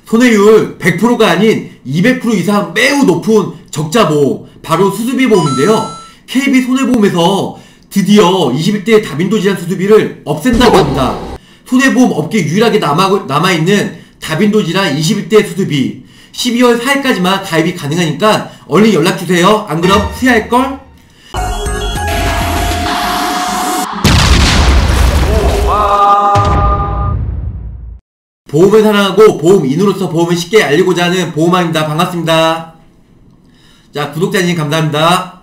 손해율 100%가 아닌 200% 이상 매우 높은 적자보험, 바로 수수비보험인데요. KB손해보험에서 드디어 21대 다빈도 질환 수수비를 없앤다고 합니다. 손해보험 업계 유일하게 남아있는 다빈도 질환 21대 수수비 12월 4일까지만 가입이 가능하니까 얼른 연락주세요. 안 그럼 후회할걸? 보험을 사랑하고 보험인으로서 보험을 쉽게 알리고자 하는 보험왕입니다. 반갑습니다. 자, 구독자님 감사합니다.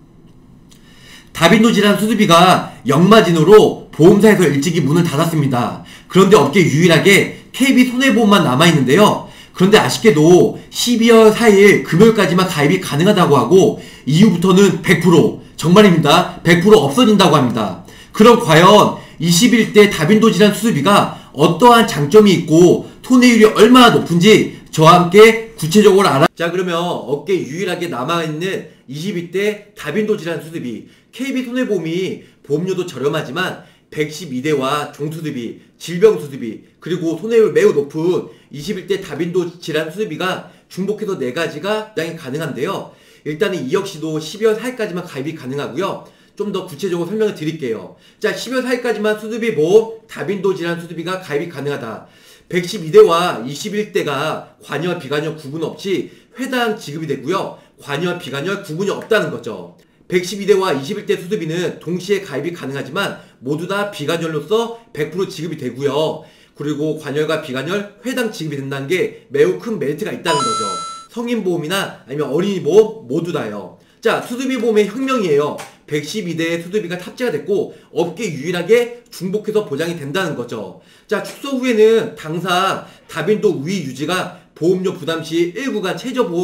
다빈도 질환 수수비가 역마진으로 보험사에서 일찍이 문을 닫았습니다. 그런데 업계 유일하게 KB손해보험만 남아있는데요. 그런데 아쉽게도 12월 4일 금요일까지만 가입이 가능하다고 하고 이후부터는 100% 정말입니다. 100% 없어진다고 합니다. 그럼 과연 21대 다빈도 질환 수수비가 어떠한 장점이 있고 손해율이 얼마나 높은지 저와 함께 구체적으로 자, 그러면 업계 유일하게 남아있는 22대 다빈도 질환 수수비 KB손해보험이 보험료도 저렴하지만 112대와 종수수비, 질병수수비, 그리고 손해율 매우 높은 21대 다빈도 질환 수수비가 중복해서 4가지가 부담이 가능한데요. 일단은 이 역시도 12월 4일까지만 가입이 가능하고요. 좀 더 구체적으로 설명을 드릴게요. 자, 12월 4일까지만 수수비 보험, 다빈도 질환 수수비가 가입이 가능하다. 112대와 21대가 관여, 비관여 구분 없이 회당 지급이 되고요. 관여, 비관여 구분이 없다는 거죠. 112대와 21대 수수비는 동시에 가입이 가능하지만 모두 다 비관열로서 100% 지급이 되고요. 그리고 관열과 비관열, 회당 지급이 된다는 게 매우 큰 메리트가 있다는 거죠. 성인보험이나 아니면 어린이보험 모두 다요. 자, 수수비 보험의 혁명이에요. 112대 수수비가 탑재가 됐고 업계 유일하게 중복해서 보장이 된다는 거죠. 자, 축소 후에는 당사 다빈도 우위 유지가 보험료 부담 시 1구간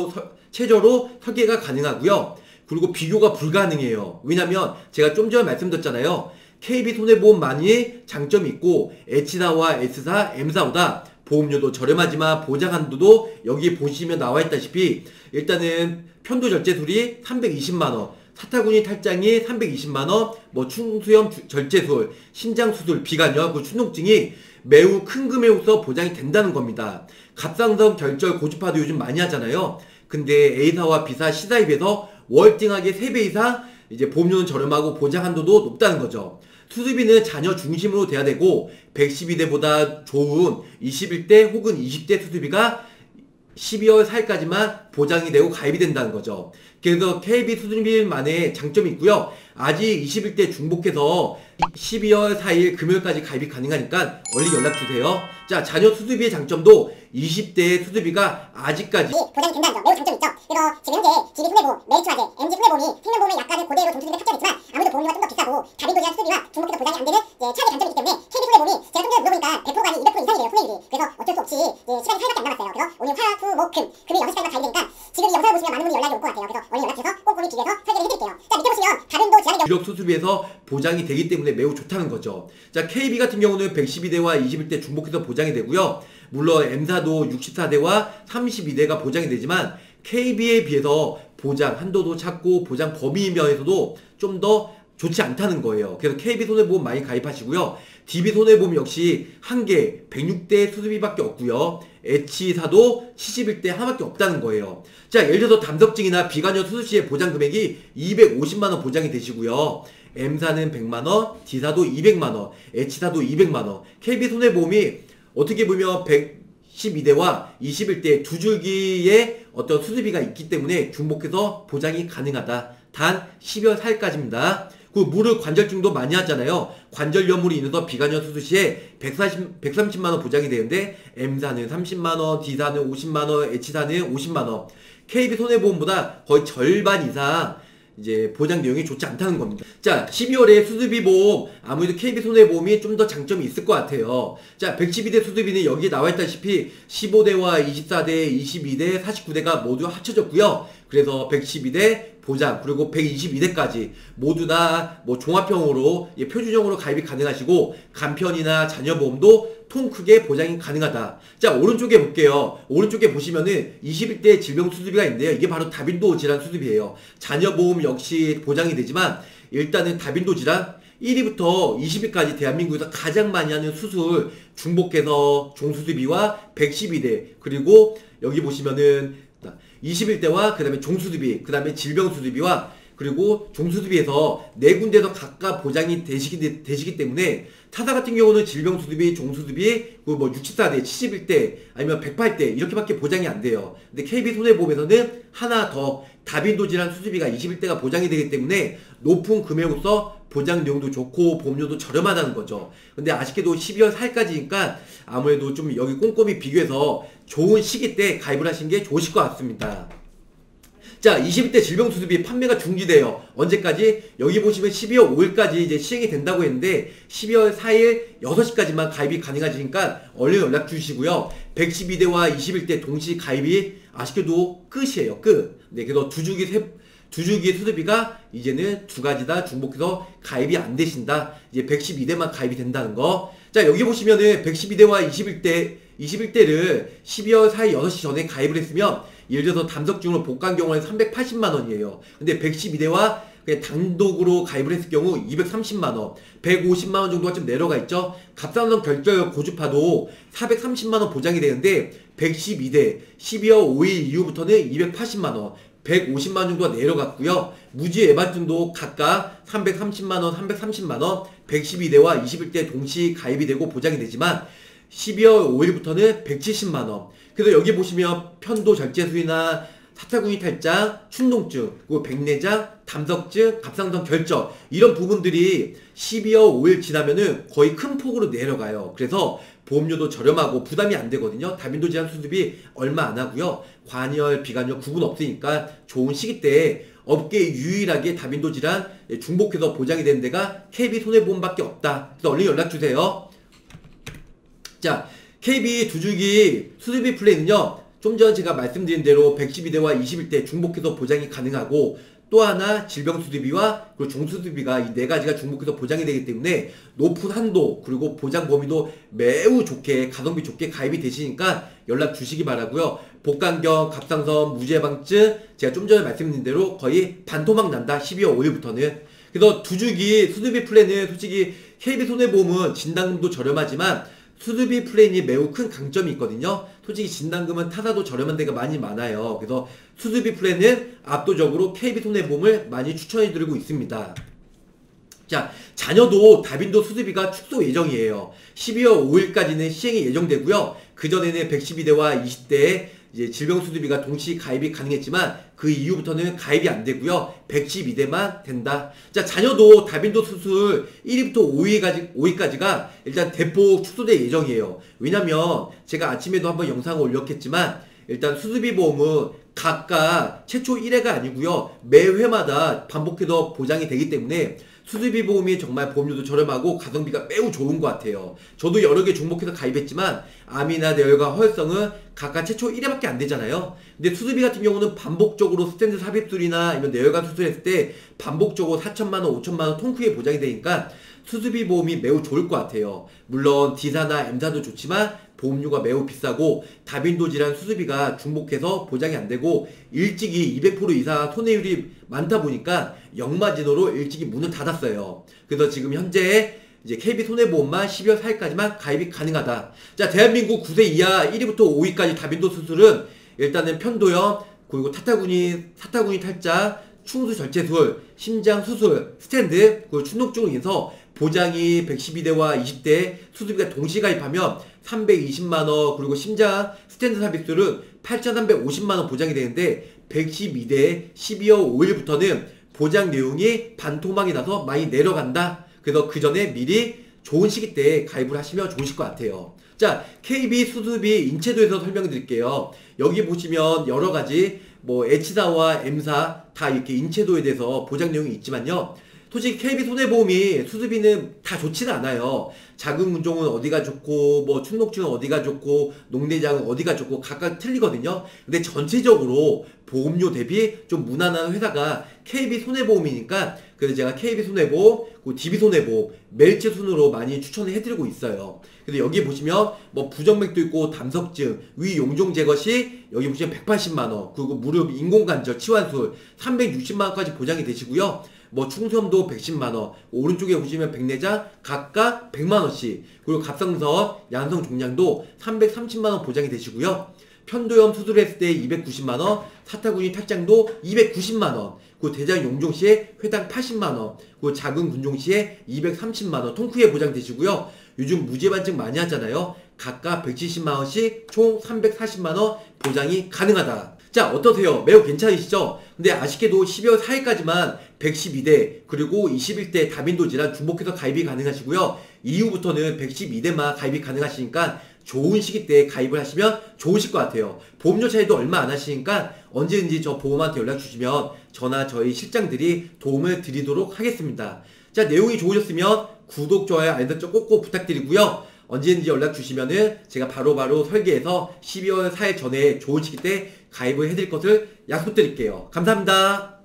최저로 설계가 가능하고요. 그리고 비교가 불가능해요. 왜냐면 제가 좀 전에 말씀드렸잖아요. KB손해보험만이 장점이 있고 H사와 S사, M사보다 보험료도 저렴하지만 보장 한도도 여기 보시면 나와있다시피 일단은 편도절제술이 320만원, 사타구니 탈장이 320만원, 뭐 충수염 절제술, 심장수술, 비관여, 그 충농증이 매우 큰 금액으로서 보장이 된다는 겁니다. 갑상선 결절 고주파도 요즘 많이 하잖아요. 근데 A사와 B사, C사에 비해서 월등하게 3배 이상 이제 보험료는 저렴하고 보장 한도도 높다는 거죠. 수수비는 자녀 중심으로 돼야 되고 112대보다 좋은 21대 혹은 20대 수수비가 12월 4일까지만 보장이 되고 가입이 된다는 거죠. 그래서 KB 수수비만의 장점이 있고요. 아직 21대 중복해서 12월 4일 금요일까지 가입이 가능하니까 얼른 연락주세요. 자, 자녀 수수비의 장점도 20대 수수비가 아직까지 보장이 된다는 점 매우 장점이 있죠. 그래서 지금 현재 DB손해보험, 메리츠화재, MG손해보험이 생명보험에 약간은 고대로 종수수비가 탑재됐지만 아무래도 보험료가 좀 더 비싸고 다빈도 질환 수수비와 중복해서 보장이 안 되는 최악의 장점이 있기 때문에 KB손해보험이 제가 좀 전에 물어보니까 100%가 아닌 200% 이상이래요, 손해율이. 그래서 어쩔 수 없이 시간이 4일밖에 안 남았어요. 그래서 오늘 화, 수, 목, 금 금요일 6시까지만 가입이 되니까 지금 이 영상을 보시면 많은 분이 연락이 올 것 같아요. 그래서 얼른 연락 주셔서 꼼꼼히 비교해서 설계를 해드릴게요. 자, 밑에 보시면 다빈도 질환의 주력 수수비에서 보장이 되기 때문에 매우 좋다는 거죠. 자, KB 같은 경우는 112대와 21대 중복해서 보장이 되고요. 물론 M사도 64대와 32대가 보장이 되지만 KB에 비해서 보장 한도도 작고 보장 범위 면에서도 좀 더 좋지 않다는 거예요. 그래서 KB손해보험 많이 가입하시고요. DB손해보험 역시 한 개 106대 수수비밖에 없고요. H사도 71대 하나밖에 없다는 거예요. 자, 예를 들어서 담석증이나 비관여 수술 시의 보장 금액이 250만원 보장이 되시고요. M사는 100만원, D사도 200만원, H사도 200만원. KB손해보험이 어떻게 보면 112대와 21대 두 줄기의 어떤 수수비가 있기 때문에 중복해서 보장이 가능하다. 단 12월 4일까지입니다. 그 무릎 관절증도 많이 하잖아요. 관절염으로 인해서 비관여 수술 시에 130만원 보장이 되는데 M사는 30만원, D사는 50만원, H사는 50만원. KB손해보험보다 거의 절반 이상 이제 보장 내용이 좋지 않다는 겁니다. 자, 12월에 수수비 보험 아무래도 KB손해보험이 좀 더 장점이 있을 것 같아요. 자, 112대 수수비는 여기에 나와있다시피 15대와 24대, 22대, 49대가 모두 합쳐졌고요. 그래서 112대 보장 그리고 122대까지 모두 다 뭐 종합형으로 표준형으로 가입이 가능하시고 간편이나 자녀보험도 통 크게 보장이 가능하다. 자, 오른쪽에 볼게요. 오른쪽에 보시면은 21대 질병수수비가 있는데요. 이게 바로 다빈도 질환 수수비예요. 자녀보험 역시 보장이 되지만 일단은 다빈도 질환 1위부터 20위까지 대한민국에서 가장 많이 하는 수술, 중복해서 종수술비와 112대, 그리고 여기 보시면은 21대와 그 다음에 종수술비, 그 다음에 질병수술비와 그리고 종수술비에서 네 군데서 각각 보장이 되시기 때문에 타사 같은 경우는 질병수술비, 종수술비, 뭐 64대, 71대, 아니면 108대 이렇게밖에 보장이 안 돼요. 근데 KB손해보험에서는 하나 더 다빈도 질환 수술비가 21대가 보장이 되기 때문에 높은 금액으로서 보장 내용도 좋고 보험료도 저렴하다는 거죠. 근데 아쉽게도 12월 4일까지니까 아무래도 좀 여기 꼼꼼히 비교해서 좋은 시기 때 가입을 하시는 게 좋으실 것 같습니다. 자, 21대 질병수술비 판매가 중지돼요. 언제까지? 여기 보시면 12월 5일까지 이제 시행이 된다고 했는데 12월 4일 6시까지만 가입이 가능하시니까 얼른 연락 주시고요. 112대와 21대 동시 가입이 아쉽게도 끝이에요. 끝. 네, 그래서 두 주기 수술비가 이제는 두 가지 다 중복해서 가입이 안 되신다. 이제 112대만 가입이 된다는 거. 자, 여기 보시면은 112대와 21대를 12월 4일 6시 전에 가입을 했으면 예를 들어서 담석증으로 복강 경우에는 380만원이에요. 근데 112대와 그냥 단독으로 가입을 했을 경우 230만원, 150만원 정도가 좀 내려가 있죠. 갑상선 결절 고주파도 430만원 보장이 되는데 112대 12월 5일 이후부터는 280만원, 150만원 정도가 내려갔고요. 무지 예방증도 각각 330만원, 330만원, 112대와 21대 동시 가입이 되고 보장이 되지만 12월 5일부터는 170만원. 그래서 여기 보시면 편도 절제술이나 사타구니 탈장, 충농증, 그리고 백내장, 담석증, 갑상선 결절 이런 부분들이 12월 5일 지나면은 거의 큰 폭으로 내려가요. 그래서 보험료도 저렴하고 부담이 안 되거든요. 다빈도 질환 수술비 얼마 안 하고요. 관열, 비관열 구분 없으니까 좋은 시기 때 업계 유일하게 다빈도 질환 중복해서 보장이 되는 데가 KB손해보험밖에 없다. 그래서 얼른 연락 주세요. 자, KB 두주기 수술비 플랜은요, 좀 전 제가 말씀드린 대로 112대와 21대 중복해서 보장이 가능하고 또 하나 질병수술비와 그리고 종수술비가 이 네 가지가 중복해서 보장이 되기 때문에 높은 한도 그리고 보장 범위도 매우 좋게 가성비 좋게 가입이 되시니까 연락 주시기 바라고요. 복강경, 갑상선, 무지해방증 제가 좀 전에 말씀드린 대로 거의 반토막 난다. 12월 5일부터는. 그래서 두주기 수술비 플랜은 솔직히 KB손해보험은 진단금도 저렴하지만 수술비 플랜이 매우 큰 강점이 있거든요. 솔직히 진단금은 타사도 저렴한 데가 많이 많아요. 그래서 수술비 플랜은 압도적으로 KB손해보험을 많이 추천해드리고 있습니다. 자, 자녀도 다빈도 수술비가 축소 예정이에요. 12월 5일까지는 시행이 예정되고요. 그전에는 112대와 20대에 이제 질병수술비가 동시 가입이 가능했지만 그 이후부터는 가입이 안 되고요. 112대만 된다. 자, 자녀도 다빈도 수술 1위부터 5위까지가 일단 대폭 축소될 예정이에요. 왜냐면 제가 아침에도 한번 영상을 올렸겠지만 일단 수술비 보험은 각각 최초 1회가 아니고요. 매 회마다 반복해서 보장이 되기 때문에 수술비 보험이 정말 보험료도 저렴하고 가성비가 매우 좋은 것 같아요. 저도 여러 개 중복해서 가입했지만 암이나 뇌혈관, 허혈성은 각각 최초 1회밖에 안 되잖아요. 근데 수술비 같은 경우는 반복적으로 스텐트 삽입술이나 아니면 뇌혈관 수술했을 때 반복적으로 4천만원, 5천만원 통크에 보장이 되니까 수술비 보험이 매우 좋을 것 같아요. 물론 D사나 M사도 좋지만 보험료가 매우 비싸고 다빈도 질환 수술비가 중복해서 보장이 안 되고 일찍이 200% 이상 손해율이 많다 보니까 역마진으로 일찍이 문을 닫았어요. 그래서 지금 현재 이제 KB손해보험만 12월 4일까지만 가입이 가능하다. 자, 대한민국 9세 이하 1위부터 5위까지 다빈도 수술은 일단은 편도염, 그리고 사타구니 탈장, 충수 절제술, 심장 수술, 스탠드, 그리고 충농증으로 인해서 보장이 112대와 20대 수술비가 동시 가입하면 320만원, 그리고 심장 스탠드 삽입술은 8,350만원 보장이 되는데 112대 12월 5일부터는 보장 내용이 반토막이 나서 많이 내려간다. 그래서 그 전에 미리 좋은 시기 때 가입을 하시면 좋으실 것 같아요. 자, KB 수술비 인체도에서 설명해 드릴게요. 여기 보시면 여러 가지 뭐 H사와 M사 다 이렇게 인체도에 대해서 보장 내용이 있지만요. 솔직히 KB손해보험이 수술비는 다 좋지는 않아요. 자궁근종은 어디가 좋고 뭐 충농증은 어디가 좋고 녹내장은 어디가 좋고 각각 틀리거든요. 근데 전체적으로 보험료 대비 좀 무난한 회사가 KB손해보험이니까 그래서 제가 KB손해보험, 그리고 DB손해보험, 멜츠 순으로 많이 추천을 해드리고 있어요. 그래서 여기 보시면 뭐 부정맥도 있고 담석증, 위 용종 제거 시 여기 보시면 180만원, 그리고 무릎 인공관절 치환술 360만원까지 보장이 되시고요. 뭐 충수염도 110만원, 오른쪽에 보시면 백내장 각각 100만원씩, 그리고 갑상선, 양성 종양도 330만원 보장이 되시고요. 편도염 수술했을 때 290만원, 사타구니 탈장도 290만원, 그리고 대장 용종 시에 회당 80만원, 그리고 작은 군종 시에 230만원 통크에 보장되시고요. 요즘 무죄반증 많이 하잖아요. 각각 170만원씩 총 340만원 보장이 가능하다. 자, 어떠세요? 매우 괜찮으시죠? 근데 아쉽게도 12월 4일까지만 112대 그리고 21대 다빈도 질환 중복해서 가입이 가능하시고요. 이후부터는 112대만 가입이 가능하시니까 좋은 시기 때 가입을 하시면 좋으실 것 같아요. 보험료 차이도 얼마 안 하시니까 언제든지 저 보험한테 연락 주시면 저나 저희 실장들이 도움을 드리도록 하겠습니다. 자, 내용이 좋으셨으면 구독, 좋아요, 알림 설정 꼭꼭 부탁드리고요. 언제든지 연락 주시면은 제가 바로바로 설계해서 12월 4일 전에 좋은 시기 때 가입을 해드릴 것을 약속드릴게요. 감사합니다.